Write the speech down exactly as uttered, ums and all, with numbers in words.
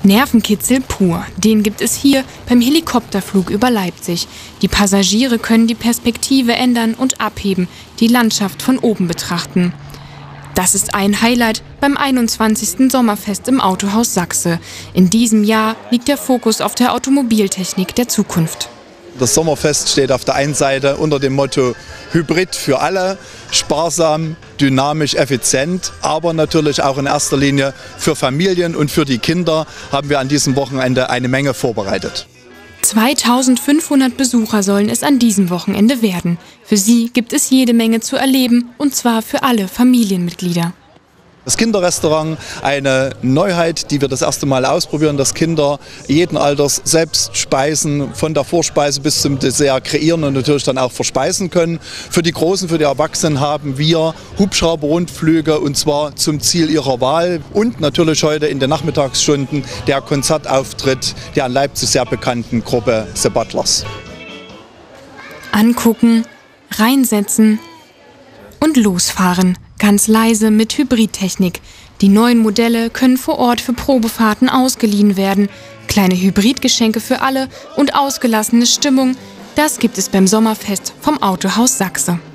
Nervenkitzel pur, den gibt es hier beim Helikopterflug über Leipzig. Die Passagiere können die Perspektive ändern und abheben, die Landschaft von oben betrachten. Das ist ein Highlight beim einundzwanzigsten Sommerfest im Autohaus Sachse. In diesem Jahr liegt der Fokus auf der Automobiltechnik der Zukunft. Das Sommerfest steht auf der einen Seite unter dem Motto Hybrid für alle, sparsam, dynamisch, effizient, aber natürlich auch in erster Linie für Familien und für die Kinder haben wir an diesem Wochenende eine Menge vorbereitet. zweitausendfünfhundert Besucher sollen es an diesem Wochenende werden. Für sie gibt es jede Menge zu erleben, und zwar für alle Familienmitglieder. Das Kinderrestaurant, eine Neuheit, die wir das erste Mal ausprobieren, dass Kinder jeden Alters selbst Speisen von der Vorspeise bis zum Dessert kreieren und natürlich dann auch verspeisen können. Für die Großen, für die Erwachsenen haben wir Hubschrauber-Rundflüge, und zwar zum Ziel ihrer Wahl. Und natürlich heute in den Nachmittagsstunden der Konzertauftritt der in Leipzig sehr bekannten Gruppe The Butlers. Angucken, reinsetzen und losfahren. Ganz leise mit Hybridtechnik. Die neuen Modelle können vor Ort für Probefahrten ausgeliehen werden. Kleine Hybridgeschenke für alle und ausgelassene Stimmung, das gibt es beim Sommerfest vom Autohaus Sachse.